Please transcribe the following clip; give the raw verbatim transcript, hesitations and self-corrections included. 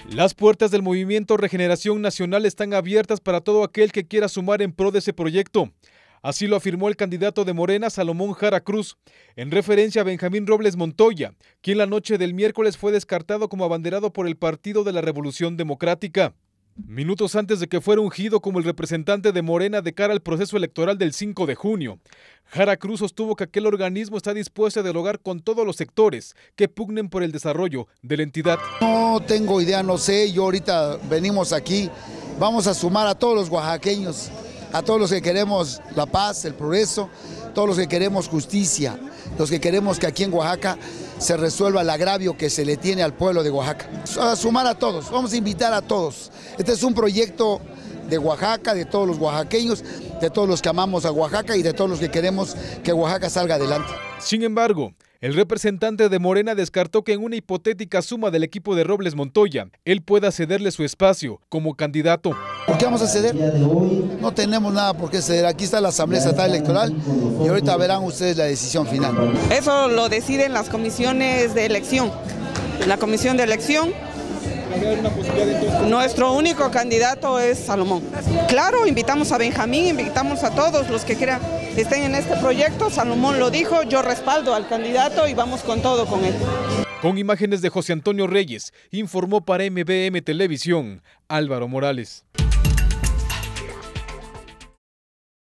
Las puertas del Movimiento Regeneración Nacional están abiertas para todo aquel que quiera sumar en pro de ese proyecto. Así lo afirmó el candidato de Morena, Salomón Jara Cruz, en referencia a Benjamín Robles Montoya, quien la noche del miércoles fue descartado como abanderado por el Partido de la Revolución Democrática. Minutos antes de que fuera ungido como el representante de Morena de cara al proceso electoral del cinco de junio, Jara Cruz sostuvo que aquel organismo está dispuesto a dialogar con todos los sectores que pugnen por el desarrollo de la entidad. No tengo idea, no sé, yo ahorita venimos aquí, vamos a sumar a todos los oaxaqueños, a todos los que queremos la paz, el progreso, todos los que queremos justicia, los que queremos que aquí en Oaxaca se resuelva el agravio que se le tiene al pueblo de Oaxaca. A sumar a todos, vamos a invitar a todos. Este es un proyecto de Oaxaca, de todos los oaxaqueños, de todos los que amamos a Oaxaca y de todos los que queremos que Oaxaca salga adelante. Sin embargo, el representante de Morena descartó que en una hipotética suma del equipo de Robles Montoya, él pueda cederle su espacio como candidato. ¿Por qué vamos a ceder? No tenemos nada por qué ceder. Aquí está la Asamblea Estatal Electoral y ahorita verán ustedes la decisión final. Eso lo deciden las comisiones de elección. La comisión de elección, nuestro único candidato es Salomón. Claro, invitamos a Benjamín, invitamos a todos los que quieran estén en este proyecto. Salomón lo dijo, yo respaldo al candidato y vamos con todo con él. Con imágenes de José Antonio Reyes, informó para M B M Televisión, Álvaro Morales.